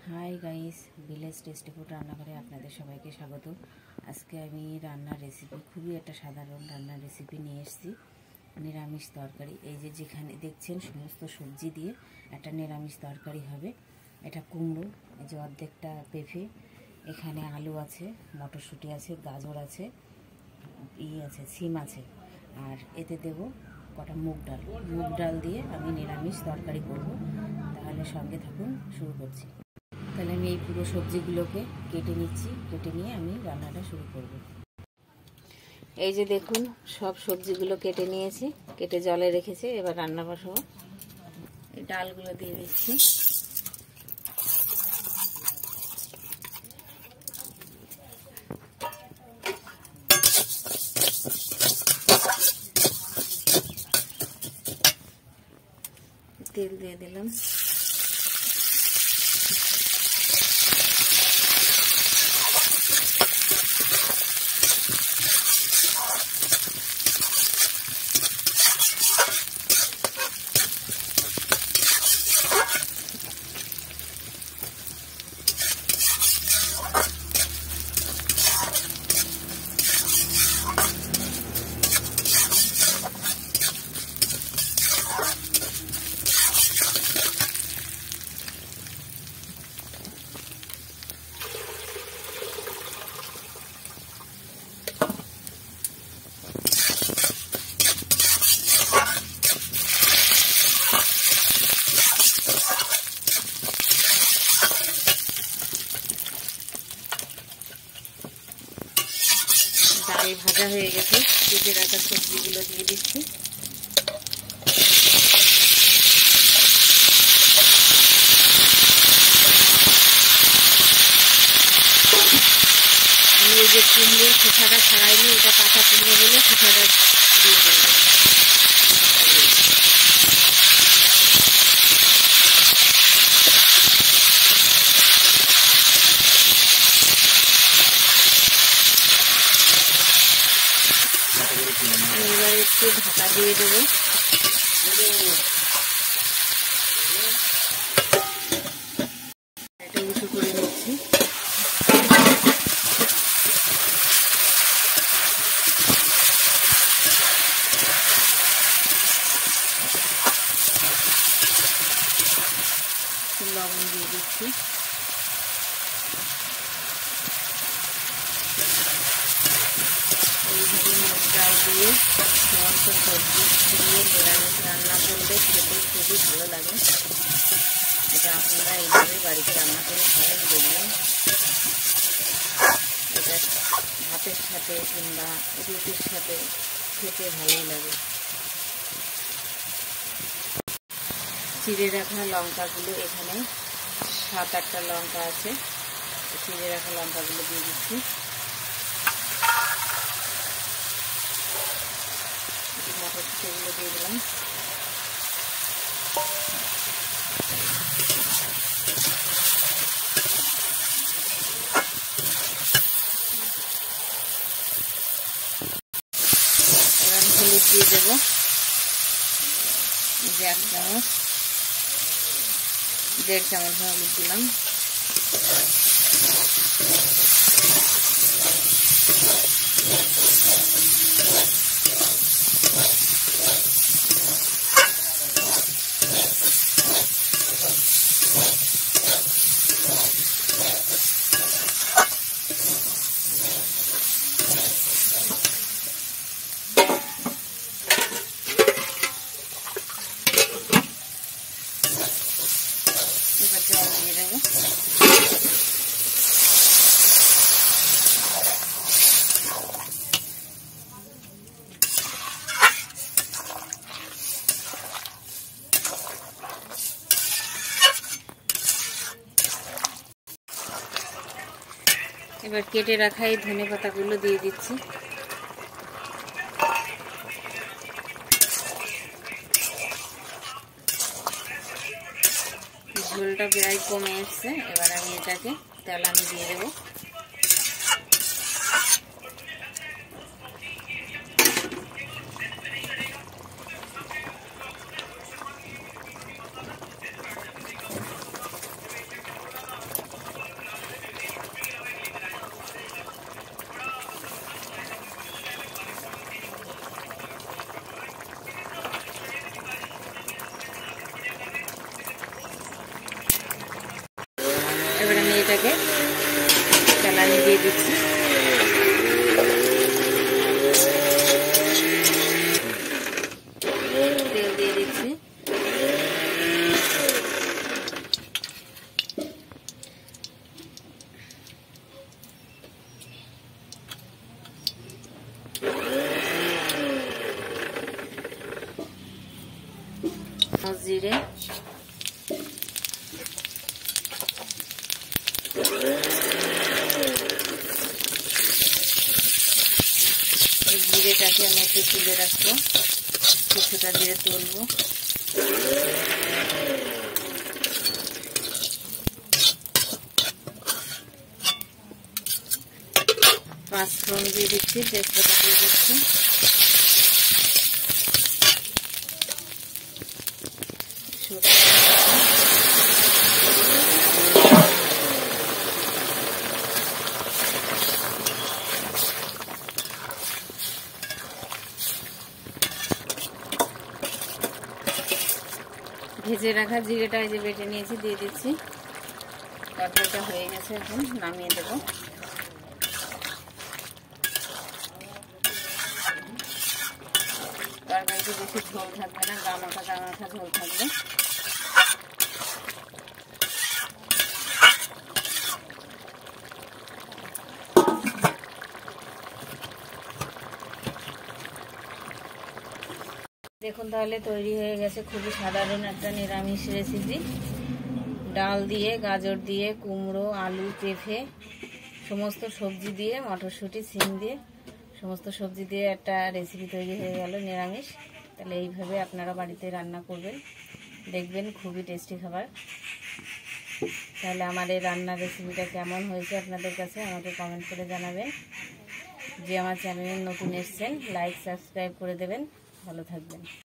High guys, village tasty food রান্নাঘরে আপনাদের সবাইকে স্বাগত। আজকে আমি রান্নার রেসিপি, খুবই একটা সাধারণ রান্নার রেসিপি নিয়ে এসেছি। নিরামিষ তরকারি। এই যে যেখানে দেখছেন সমস্ত সবজি দিয়ে একটা নিরামিষ তরকারি হবে। এটা কুমড়ো, এই যে অর্ধেকটা পেঁপে, এখানে আলু আছে, মটরশুঁটি আছে, গাজর আছে, আছে, সিম আছে, আর এতে দেব কটা মুগ ডাল দিয়ে আমি নিরামিষ তরকারি করব। তাহলে সঙ্গে থাকুন, শুরু করছি। তাহলে আমি এই পুরো সবজিগুলোকে কেটে নিচ্ছি, কেটে নিয়ে আমি রান্নাটা শুরু করব। এই যে দেখুন, সব সবজিগুলো কেটে নিয়েছি, কেটে জলে রেখেছি। এবার রান্না বসাবো। এই ডালগুলো দিয়ে দিচ্ছি। তেল দিয়ে দিলাম। ডাল ভাজা হয়ে গেছে, কেটে রাখা সবজিগুলো দিয়ে দিচ্ছি। আমি এই যে কুমড়োর খোসাটা ছাড়াইনি, এটা কাঁচা কুমড়ো বলে খোসাটা দিয়ে দেবো। এবার একটু ঢাকা দিয়ে দেবো। এটা উঁচু করে নিচ্ছি। লবণ দিয়ে দিচ্ছি। এইভাবে মুগ ডাল দিয়ে সমস্ত সবজি দিয়ে নিরামিষ রান্না করলে খেতে খুবই ভালো লাগে। এটা আপনারা এইভাবে বাড়িতে রান্না করে খাবেন, দেখবেন এটা ভাতের সাথে কিংবা রুটির সাথে খেতে ভালোই লাগে। চিড়ে রাখা লঙ্কাগুলো, এখানে 7-8টা লঙ্কা আছে, চিড়ে রাখা লঙ্কাগুলো দিয়ে দিচ্ছি। মটরশুঁটিগুলো দিয়ে দিলাম। এবার হলুদ দিয়ে দেবো, 1 চামচ, 1.5 চামচ হলুদ দিলাম। এবার জল দিয়ে দেবো। এবার কেটে রাখা এই ধনেপাতাগুলো দিয়ে দিচ্ছি। ঝোলটা প্রায় কমে এসছে, এবার আমি এটাকে তেলানি দিয়ে দেবো। রেসিপিটাকে চালানি দিয়ে দিচ্ছি। তেল দিয়ে দিচ্ছি। জিরে, এই জিরেটাকে আমি একটু তুলে রাখবো, কিছুটা জিরে তুলবো। পাঁচফোড়ন দিয়ে দিচ্ছি, তেজপাতা দিয়ে দিচ্ছি। ভেজে রাখা জিরেটা এই যে বেটে নিয়েছি, দিয়ে দিচ্ছি। তরকারিটা হয়ে গেছে, এখন নামিয়ে দেব। তরকারিতে বেশি ঝোল থাকবে না, গামাখা ঝোল থাকবে। দেখুন তাহলে তৈরি হয়ে গেছে খুবই সাধারণ একটা নিরামিষ রেসিপি। ডাল দিয়ে, গাজর দিয়ে, কুমড়ো, আলু, পেঁপে, সমস্ত সবজি দিয়ে, মটরশুঁটি, সিম দিয়ে, সমস্ত সবজি দিয়ে একটা রেসিপি তৈরি হয়ে গেল নিরামিষ। তাহলে এইভাবে আপনারা বাড়িতে রান্না করবেন, দেখবেন খুবই টেস্টি খাবার। তাহলে আমার এই রান্নার রেসিপিটা কেমন হয়েছে আপনাদের কাছে আমাকে কমেন্ট করে জানাবেন। যে আমার চ্যানেলে নতুন এসেছেন, লাইক সাবস্ক্রাইব করে দেবেন। ভালো থাকবেন।